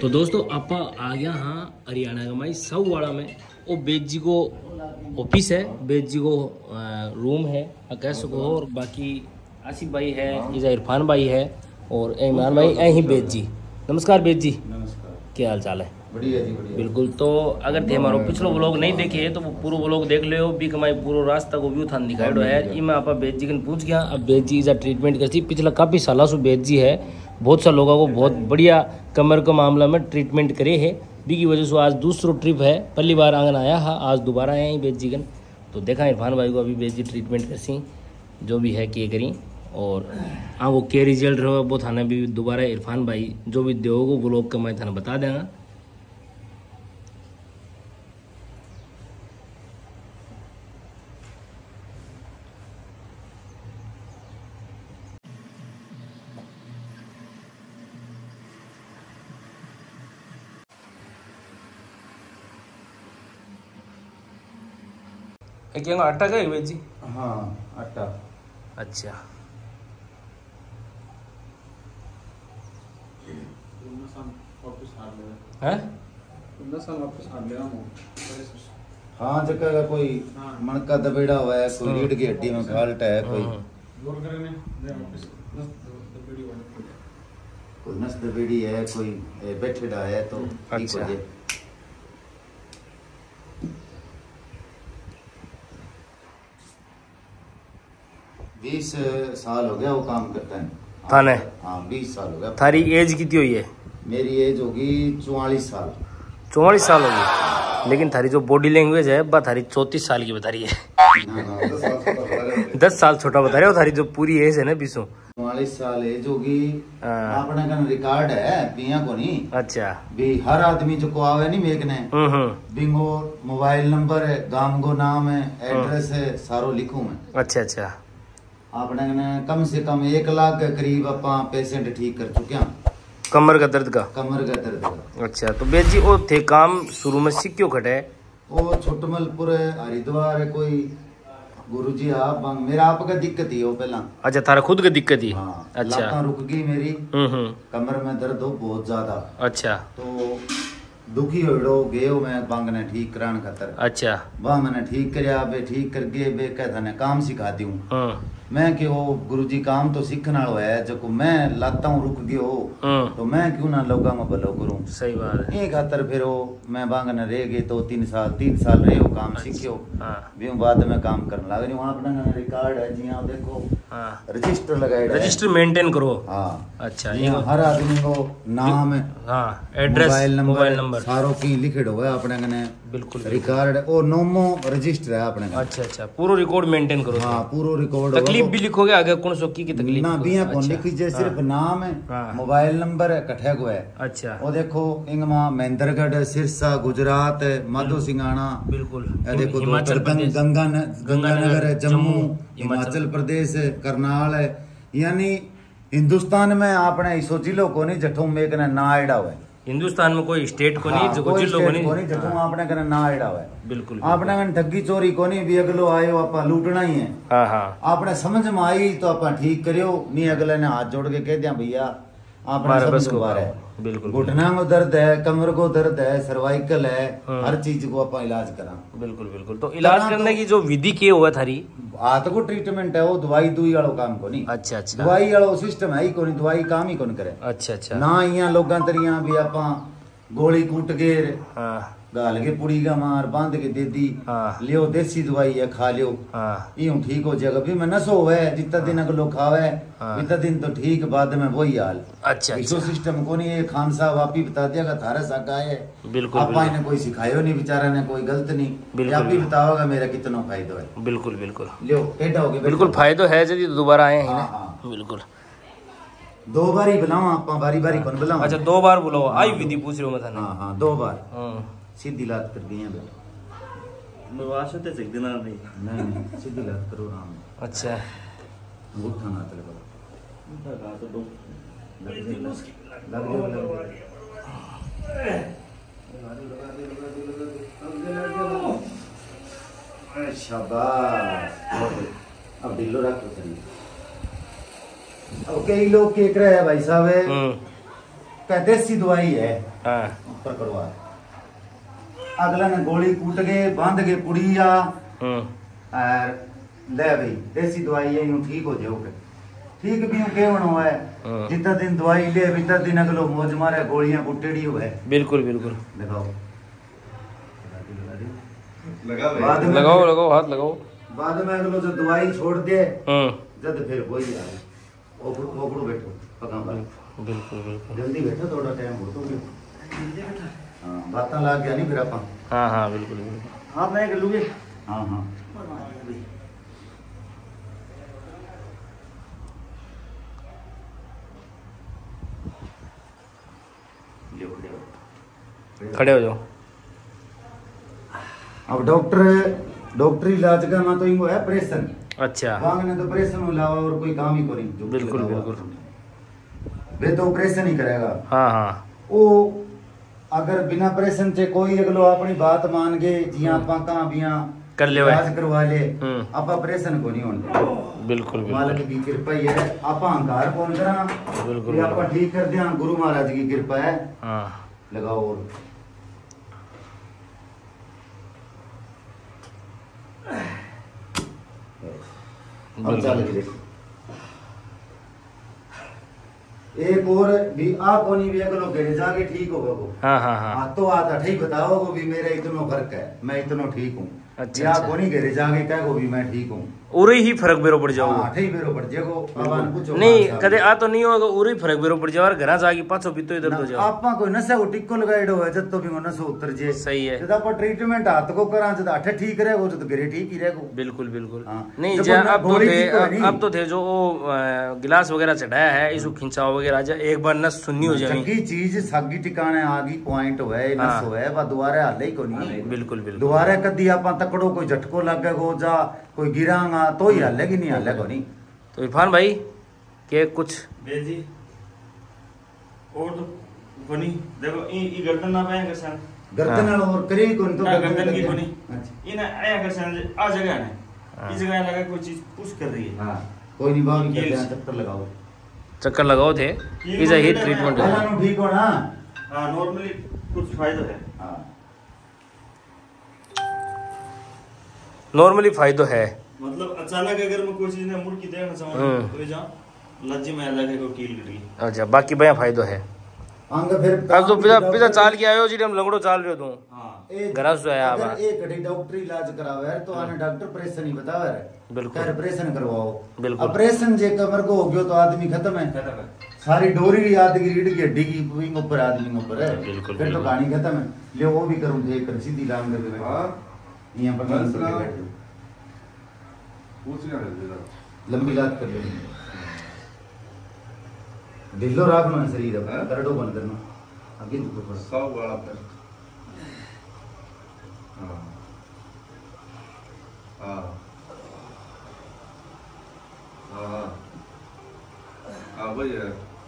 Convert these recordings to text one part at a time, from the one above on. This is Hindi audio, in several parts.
तो दोस्तों आप आ गया हाँ हरियाणा का माई साहूवाड़ा में वो बेज जी को ऑफिस है, बेज जी को रूम है कह सको। और बाकी आसिफ भाई है, इजा इरफान भाई है और इमरान भाई यही बेज जी। नमस्कार बेज जी। नमस्कार। क्या हाल चाल है? बढ़िया जी बढ़िया। बिल्कुल। तो अगर थे हमारो पिछलो व्लॉग नहीं देखे तो वो पूरा व्लॉग देख लियो भी कमाई पूरा रास्ता को व्यू थान दिखाई है। मैं आप बेज जी पूछ गया। अब बेज जी इजा ट्रीटमेंट करती पिछला काफ़ी साल से बेज जी है, बहुत सा लोगों को बहुत बढ़िया कमर के मामला में ट्रीटमेंट करे है। बी की वजह से आज दूसरो ट्रिप है, पहली बार आंगन आया है, आज दोबारा आए हैं बेज जी गन। तो देखा इरफान भाई को अभी बेज जी ट्रीटमेंट करसी जो भी है किए करी और हाँ वो के रिजल्ट रहो वो थाने भी दोबारा इरफान भाई जो भी दोगे व्लॉग का मैं थाने बता देंगे। क्या आटा का है बेज जी? हाँ आटा। अच्छा है हाँ जगह का कोई मणका दबेड़ा हुआ है, कोई रीढ़ की हड्डी में फाल्ट है, कोई नस दबेड़ी है, कोई बैठेड़ा है तो ठीक हो अच्छा। जाए। 20 साल हो गया वो काम करता है थाने? हाँ 20 साल हो गया। थारी एज कितनी हुई है? मेरी एज होगी 44 साल। 44 साल होगी, लेकिन थारी जो बॉडी लैंग्वेज है वह थारी 34 साल की बता रही है। 10 साल छोटा बता रहे हो। थारी जो पूरी एज है ना 44 साल एज होगी। अपने का रिकॉर्ड है पिया को नहीं। अच्छा भी हर आदमी जो को आवे नहीं मेकने बिंगो मोबाइल नंबर है, गांव को नाम है, एड्रेस है, सारो लिखूं मैं। अच्छा अच्छा। आपने कम से कम 1 लाख के करीब अपा पेशेंट ठीक कर चुके हैं कमर का दर्द का। कमर का दर्द का। अच्छा तो बेज जी वो थे काम शुरू में सीखियो खटे वो छोटमलपुर हरिद्वार है कोई गुरुजी आप मेरा आपका दिक्कत ही हो पहला। अच्छा थारा खुद की दिक्कत ही? हाँ, अच्छा लातां रुक गई मेरी, कमर में दर्द हो बहुत ज्यादा। अच्छा तो दुखी हो गए हो मैं बांग ने ठीक कराने खातर। अच्छा वह मैंने ठीक कराया बे, ठीक कर गए बे कहता ने काम सिखा दी हूँ मैं कि वो गुरुजी काम तो सीखने वाला है जो मैं लाता हूँ रुक गयो तो मैं क्यों ना लोगा में भलो करूँ। सही बात है। ये खातर फिर वो मैं बांग ने रह गए तो 3 साल रहे हो काम सीखियो। भी बाद में काम करने लग रही वहाँ अपना रिकॉर्ड है जी हाँ देखो रजिस्टर लगाए रजिस्टर मेंटेन करो। हाँ अच्छा हर आदमी को नाम हाँ एड्रेस मोबाइल नंबर सारों की लिखे हुआ है अपने कने बिल्कुल रिकॉर्ड और नोमो रजिस्टर है अपने कने। अच्छा अच्छा पूरा रिकॉर्ड मेंटेन करो। हाँ पूरा रिकॉर्ड। तकलीफ भी लिखोगे आगे कौन सो की तकलीफ ना बिया कौन लिखी जे सिर्फ नाम है मोबाइल नंबर है कठे को है। अच्छा वो देखो इंगमा महेंद्रगढ़ सिरसा गुजरात माधो सिंगाना बिल्कुल देखो गंगानगर है जम्मू हिमाचल प्रदेश है करनाल है यानी हिंदुस्तान में आपने इसो जिलो को नहीं जठों में कने ना आइडा हुआ है। हिंदुस्तान में कोई स्टेट को नहीं जो जिलो को नहीं जठों आपने कने ना आइडा हुआ है। बिल्कुल आपने कने ठगी चोरी को नहीं भी अगलो आयो आपा लूटना ही है। हाँ हाँ आपने समझ में आई तो आपा ठीक करियो नहीं अगले ने हाथ जोड़ के कह दिया भैया आपने समझ में है। बिल्कुल घुटना को दर्द है, कमर को दर्द है, सर्वाइकल है, हर चीज को अपन इलाज करा। बिल्कुल बिल्कुल। तो इलाज करने की जो विधि की हुआ थारी हाथ को ट्रीटमेंट है वो दवाई दुई वालों काम को नहीं। अच्छा अच्छा दवाई वालों सिस्टम है ही को नहीं, दवाई काम ही कौन करे। अच्छा अच्छा ना यहाँ लोगों तरिया भी आपा गोली कूट के गाल के पुड़ी का मार बांध के दे दी लियो देसी दवाई है खा लियो यूं ठीक हो जाएगा। भी मैं नसो है जितना दिन अगलो खावे इतना दिन तो ठीक बाद में वही हाल। अच्छा इसो सिस्टम को नहीं है। खान साहब आप ही बता दिया थारा साका है। बिल्कुल आपा इन्हें कोई सिखायो नहीं बेचारा ने कोई गलत नहीं आप ही बताओगा मेरा कितना फायदा है। बिल्कुल बिल्कुल लियो टेढ़ा हो गया बिल्कुल फायदा है यदि दोबारा आए हैं ना। बिल्कुल 2 बार ही बुलाओ आप बारी बारी कौन बुलाओ। अच्छा 2 बार बुलाओ आई विधि पूछ रहे हो मैं। हाँ हाँ 2 बार सीधी लात कर दी है नहीं सीधी लात करो राम। अच्छा उठाना चले शाबाश अब ढिलो रखो अब कई लोग केक रहे हैं भाई साहब का देसी दवाई है। हाँ ऊपर करवा अगला ने गोली कूट के बांध के पुड़िया और ले भाई देसी दवाई है, यूं ठीक हो जाओगे। ठीक भी के हुआ है, जितना दिन दवाई ले इतना दिन अगलो मौज मारे गोलियां बुटेड़ी हुआ है। बिल्कुल बिल्कुल लगाओ लगाओ लगाओ हाथ लगाओ। बाद में अगलो जो दवाई छोड़ दे जब फिर वही आ ओकड़ो बैठो पका पर। बिल्कुल बिल्कुल जल्दी बैठो, थोड़ा टाइम हो तो हां बातें लग गया नहीं फिर अपन। हाँ हाँ बिल्कुल बिल्कुल। हां मैं कर लूंगी। हां हां खड़े हो जाओ। अब डॉक्टरी इलाज का ना तो इनको है ऑपरेशन। अच्छा ने तो ऑपरेशन अलावा और कोई काम ही नहीं। बिल्कुल बिल्कुल वे तो ऑपरेशन ही करेगा। हाँ हाँ वो अगर बिना ऑपरेशन से कोई अगलो अपनी बात मान गए जिया आपा कहां बिया कर ले इलाज करवा ले आप ऑपरेशन को नहीं होने। बिल्कुल मालिक की कृपा ही है, आप अहंकार कौन करा बिल्कुल आप ठीक कर दिया, गुरु महाराज की कृपा है। हाँ लगाओ और अब चल के देखो। एक और भी आप होनी भी अगलो घर जाके ठीक होगा वो। हाँ हाँ हाँ तो आता ठीक बताओ वो भी मेरा इतना फर्क है, मैं इतना ठीक हूँ। अच्छा आप होनी घर जाके क्या को भी मैं ठीक हूँ। उरे ही फर्क बेरो पड़ जाओ। हाँ ठीक बेरो पड़ जाएगो। अब पूछो नहीं कदे आ तो नहीं होगा, उरे फर्क बेरो पड़ जाओ और घरा जाके पाछो पितो इधर तो जाओ। आपा कोई नशा को टिक्को लगाइडो है जब तो भी नशा उतर जे। सही है। जब आप ट्रीटमेंट हाथ को करा जब आठे ठीक रहेगो तो घरे ठीक ही रहेगो। बिल्कुल बिल्कुल। हाँ। नहीं जब जा वो अब तो थे जो गिलास वगैरह चढ़ाया है इसको खिंचाव वगैरह एक बार नस सुन्नी हो जाएगी। चंगी चीज सागी टिकाने आगी पॉइंट होए नस होए बा दोबारा हाले ही को नहीं। बिल्कुल बिल्कुल। दोबारा कदी आपा तकड़ो कोई झटको लगेगो जा कोई गिरांगा तो ही हालेगी नहीं हालेगो नहीं। तो इरफान भाई के कुछ बेजी और तो बनी देखो ई गर्दन ना पाएंगे सन गर्दन और करे कौन तो गर्दन की बनी इन आया कर सन आ जगह ने इस जगह लगा कोई चीज पुश कर रही है। हां कोई नहीं बाहर निकल चक्कर लगाओ। चक्कर लगाओ थे इज अ हीट ट्रीटमेंट है। हां ठीक हो ना। हां नॉर्मली कुछ फायदा है। हां नॉर्मली फायदा है। मतलब अचानक अगर मैं कोई चीज ने मुड़ की देखना चाहूं तो जा लज्जी में लगे को कील गिरी। अच्छा बाकी भैया फायदा है। अंग फिर अब तो पिता चाल के आयो जी हम लंगड़ो चाल रहे हो तू। हां घरा से आया अगर एक घड़ी डॉक्टर इलाज करावे तो आने डॉक्टर ऑपरेशन ही बतावे रे। बिल्कुल ऑपरेशन करवाओ। बिल्कुल ऑपरेशन जे कमर को हो गयो तो आदमी खत्म है। सारी डोरी भी आदमी की रीढ़ की हड्डी की विंग ऊपर आदमी ऊपर है। बिल्कुल फिर तो कहानी खत्म है। ले वो भी करूं देख कर सीधी लाम कर दे। हां यहां पर लंबी लात कर ले ढिल्लो रखना शरीर है करडो बंद करना आगे तो सब वाला पर। हां हां हां अब ये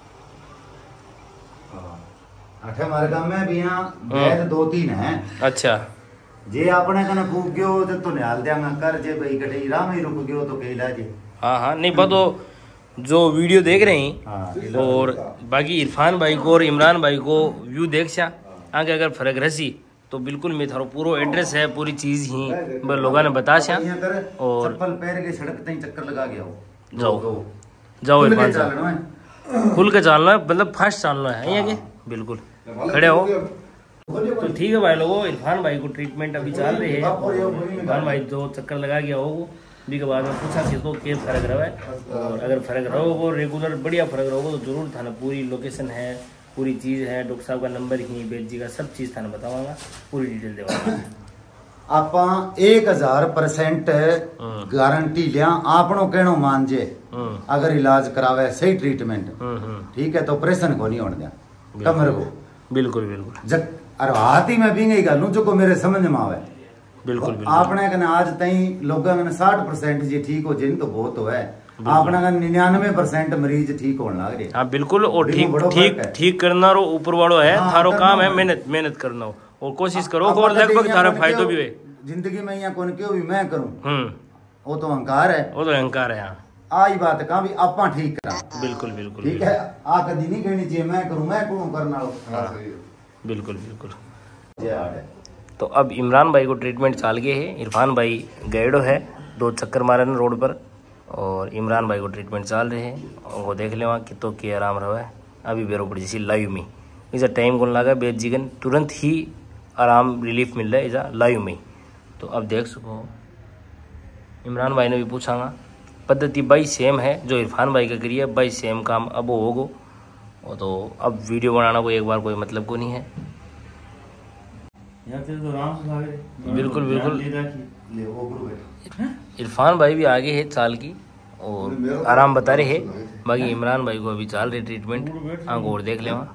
हां आठे हमारे काम में भी यहां बैद 2-3 है। अच्छा जे आपने कने फूक गयो जब तो निहाल देंगा कर जे भाई कटे राम ही रुक गयो तो कहीं लाजे। हाँ हाँ नहीं बस तो जो वीडियो देख रहे हैं और बाकी इरफान भाई को और इमरान भाई को व्यू देख सा आगे अगर फर्क रसी तो बिल्कुल मैं थारो पूरा एड्रेस है पूरी चीज ही लोगों ने बता सा और चप्पल पैर के सड़क तई चक्कर लगा गया हो जाओ जाओ इरफान साहब खुल के चलना है मतलब फास्ट चलना है यहाँ के बिल्कुल खड़े हो। तो ठीक है भाई लोगों इरफान भाई को ट्रीटमेंट अभी चल रही है। इरफान भाई जो चक्कर लगा गया हो भी के बाद में पूछा कि तो क्या फर्क रहा है और अगर फर्क रहोगे रेगुलर बढ़िया फर्क रहोगे तो जरूर थाना पूरी लोकेशन है पूरी चीज़ है डॉक्टर साहब का नंबर ही बेद जी का सब चीज़ थाना बतावांगा पूरी डिटेल देवांगा। आपा 1000% गारंटी लिया आपनो कहनो मान जे अगर इलाज करावे सही ट्रीटमेंट ठीक है तो ऑपरेशन को नहीं होने दिया कमर को। बिल्कुल बिल्कुल जब अरे हाथ ही में भी नहीं गालू जो को मेरे समझ में आवे। बिल्कुल आपने कने आज तई लोगों ने 60% जी ठीक हो जिन तो बहुत हो है आपने कने 99% मरीज ठीक होने लग रहे। हाँ बिल्कुल और ठीक करना रो ऊपर वालों है थारो काम है मेहनत करना और कोशिश करो और लगभग थारा फायदा भी है जिंदगी में यहाँ कौन क्यों भी मैं करूँ वो तो अहंकार है। वो तो अहंकार है। आई बात कहा भी आपा ठीक करा। बिल्कुल बिल्कुल ठीक है, आ कदी नहीं कहनी चाहिए मैं करूं करना लो। बिल्कुल बिल्कुल। है तो अब इमरान भाई को ट्रीटमेंट चाल गए है। इरफान भाई गैडो है, 2 चक्कर मारे न रोड पर, और इमरान भाई को ट्रीटमेंट चाल रहे हैं। और वो देख ले वहाँ कितो के आराम रहा है। अभी बेरो पड़ी जैसी लाइव में इसे टाइम कौन लगा बेद जीगन तुरंत ही आराम रिलीफ मिल रहा है इसा लाइव में। तो अब देख सको इमरान भाई ने भी पूछागा पद्धति भाई सेम है जो इरफान भाई का करिए भाई सेम काम अब वो होगो। और तो अब वीडियो बनाना को एक बार कोई मतलब को नहीं है। बिल्कुल बिल्कुल। इरफान भाई भी आगे है चाल की और आराम बता रहे हैं। बाकी इमरान भाई को अभी चाल रहे ट्रीटमेंट। आंख और देख ले वहाँ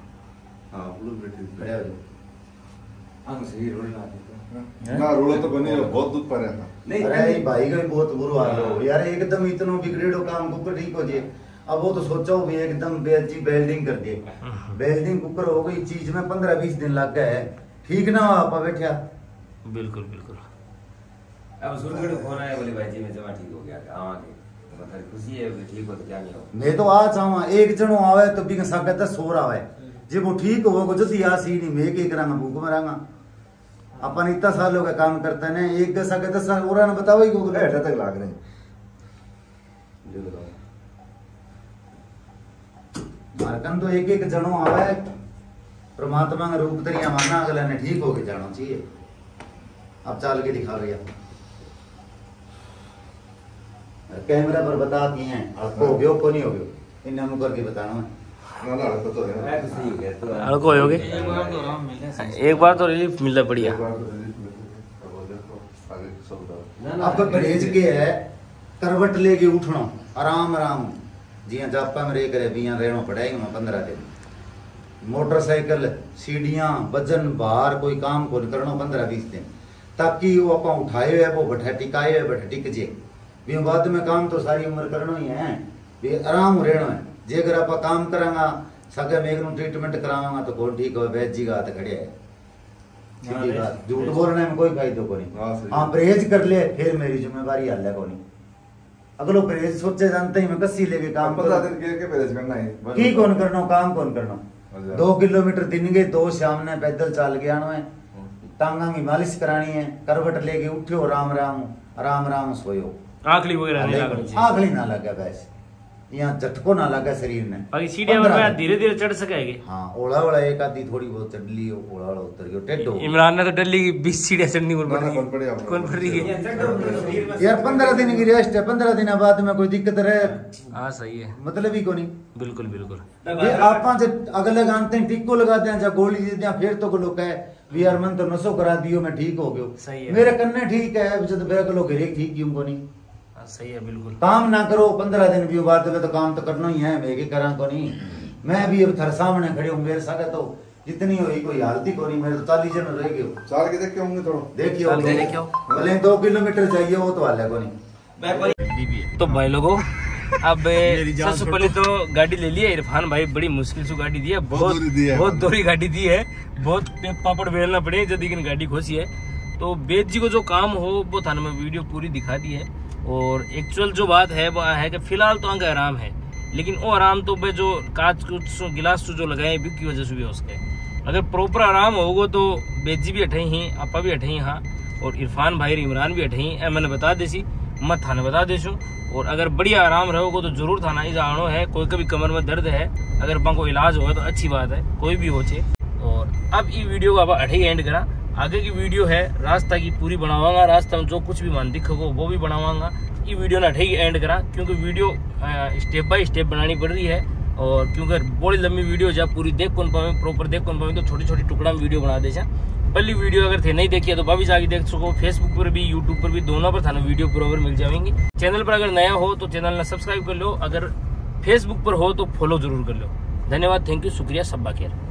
ना रोला तो बने बहुत दूध पर है। नहीं अरे भाई का भी बहुत बुरा हाल हो यार, एकदम इतना बिगड़ेडो काम कुकर ठीक हो जाए। अब वो तो सोचो भी एकदम बेल्डिंग कर दिए, बेल्डिंग कुकर हो गई चीज में 15-20 दिन लग गए है, ठीक ना हो आप बैठा। बिल्कुल बिल्कुल। अब सुरगढ़ फोन आया बोले भाई जी मैं जमा ठीक हो गया आवांगे तो मतलब खुशी है ठीक हो तो क्या नहीं हो। मैं तो आ चाहवा एक जनो आवे तो भी सकता 100 आवे जब वो ठीक हो जल्दी आ सी नहीं मैं के करांगा भूख मरांगा। अपन इतना सालों का काम करते हैं एक 10 साल और ना बताओ ही को तक लाग रहे मारकन तो एक जनो आवे परमात्मा का रूप तरिया माना अगला ने ठीक होके जाना चाहिए। अब चाल के दिखा भैया कैमरा पर बता दिए हैं हो गयो को नहीं हो गयो इन हम करके बताना है। एक बार तो रिलीफ मिलता बढ़िया। अब परहेज के है करवट लेके उठना आराम आराम जिया जापा में रह करे बिया रहना पड़ेगा 15 दिन। मोटरसाइकिल सीढ़ियां वजन बाहर कोई काम को करना 15-20 दिन ताकि वो आप उठाए है वो बैठा टिकाए है बैठा टिक जे भी बाद में काम तो सारी उम्र करना ही है भी आराम रहना है। जे अगर आप काम करांगा सगे में ट्रीटमेंट करावांगा तो कौन ठीक हो वैद्य जी का हाथ खड़े है। सीधी बात झूठ बोलने में कोई फायदा को नहीं। हाँ परहेज कर ले फिर मेरी जिम्मेवारी हल है को नहीं। अगर वो परहेज सोचे जानते ही मैं कसी लेके काम की कौन करना काम कौन करना 2 किलोमीटर दिन के 2 शाम ने पैदल चाल के आना है टांगा की मालिश करानी है करवट लेके उठो राम राम राम राम सोयो आखली वगैरह आखली ना लगे वैसे यहाँ झटको ना लगा शरीर ने। बाकी सीढ़ियां पर धीरे धीरे चढ़ सकेंगे। हाँ ओला ओला एक आधी थोड़ी बहुत चढ़ ली ओला ओला उतर गयो टेढ़ो। इमरान ने तो डली की 20 सीढ़ियां चढ़नी कौन पड़ रही है यार 15 दिन की रेस्ट है 15 दिन बाद में कोई दिक्कत रहे। हाँ सही है मतलब ही को नहीं। बिल्कुल बिल्कुल। आप अगले लगाते हैं टिक्को लगाते हैं जब गोली देते हैं फिर तो लोग है भी यार मन तो नशो करा दियो मैं ठीक हो गयो मेरे कन्ने ठीक है जब बेग लोग घरे ठीक क्यों को नहीं। सही है बिल्कुल। काम ना करो 15 दिन भी बाद में तो काम तो करना ही है मैं के करा को नहीं। मैं भी अब थारे सामने खड़े हूं मेरे साथ तो जितनी हुई कोई हालती को नहीं मेरे तो 40 जन रह गए चाल के देख के होंगे थोड़ा देखियो भले 2 किलोमीटर जाइए वो तो हाल है को नहीं। तो भाई लोगों अब सबसे पहले तो गाड़ी ले ली है इरफान भाई बड़ी मुश्किल से गाड़ी दी है बहुत दूरी गाड़ी दी है बहुत पापड़ बेलना पड़े जब लेकिन गाड़ी खोसी है। तो बेद जी को जो काम हो वो थाने में वीडियो पूरी दिखा दी है। और एक्चुअल जो बात है वो है कि फिलहाल तो आगे आराम है लेकिन वो आराम तो भाई जो कांच कुछ गिलास जो लगाए भी की वजह से भी उसके अगर प्रॉपर आराम होगा तो बेद जी भी हटे ही आपा भी हटे ही हाँ और इरफान भाई इमरान भी हटे ही मैंने बता देसी मत थाने बता देसू। और अगर बढ़िया आराम रहोगे तो जरूर थाना ही जानो है। कोई कभी कमर में दर्द है अगर को इलाज होगा तो अच्छी बात है कोई भी हो चे। और अब ये वीडियो को आप अठे एंड करा आगे की वीडियो है रास्ता की पूरी बनावांगा रास्ता में जो कुछ भी मान दिखोगे वो भी बनावांगा। ये वीडियो ना अठे एंड करा क्योंकि वीडियो स्टेप बाय स्टेप बनानी पड़ रही है और क्योंकि बड़ी लंबी वीडियो जब पूरी देख कौन पावे प्रॉपर देख कौन पावे तो छोटी छोटी टुकड़ा में वीडियो बना दे। पहली वीडियो अगर थे नहीं देखी तो वापिस आगे देख सको फेसबुक पर भी यूट्यूब पर भी दोनों पर थाना वीडियो बराबर मिल जाएंगी। चैनल पर अगर नया हो तो चैनल ने सब्सक्राइब कर लो अगर फेसबुक पर हो तो फॉलो जरूर कर लो। धन्यवाद थैंक यू शुक्रिया सब बाकी।